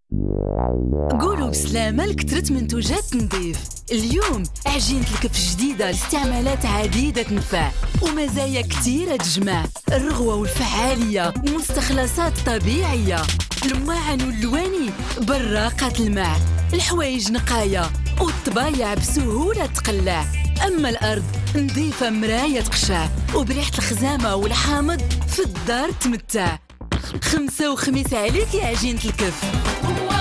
قولوا بسلامة لكثرة منتوجات نظيف. اليوم عجينة الكف جديدة لاستعمالات عديدة تنفع ومزايا كثيرة تجمع الرغوة والفعالية ومستخلصات طبيعية، الماعن واللواني براقة الماء، الحوايج نقاية والطبايع بسهولة تقلع. أما الأرض نظيفة مراية تقشع وبريحة الخزامة والحامض في الدار تمتع. خمسة وخميس عليك يا عجينة الكف.